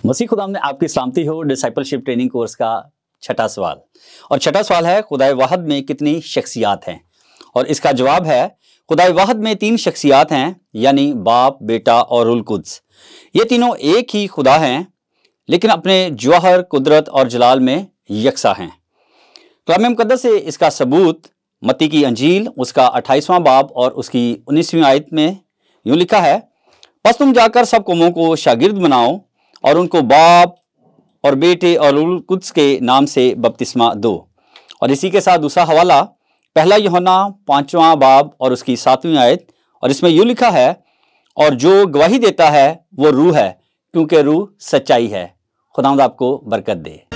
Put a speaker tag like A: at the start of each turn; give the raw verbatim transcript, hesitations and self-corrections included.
A: मसीह खुदाम में आपकी सलामती हो। डिसाइपलशिप ट्रेनिंग कोर्स का छठा सवाल, और छठा सवाल है खुदाए वाहद में कितनी शख्सियात हैं। और इसका जवाब है खुदाए वाहद में तीन शख्सियात हैं, यानी बाप, बेटा और रूहुल कुद्स। ये तीनों एक ही खुदा हैं, लेकिन अपने जौहर, कुदरत और जलाल में यकसा हैं। कलाम मुकद्दस से इसका सबूत मत्ती की अंजील उसका अट्ठाईसवां बाब और उसकी उन्नीसवीं आयत में यूँ लिखा है, बस तुम जाकर सब कौमों को शागिर्द बनाओ और उनको बाप और बेटे और रूहुल कुद्स के नाम से बपतिस्मा दो। और इसी के साथ दूसरा हवाला पहला यूहन्ना पांचवां बाब और उसकी सातवीं आयत, और इसमें यूँ लिखा है, और जो गवाही देता है वो रूह है, क्योंकि रूह सच्चाई है। खुदावंद आपको बरकत दे।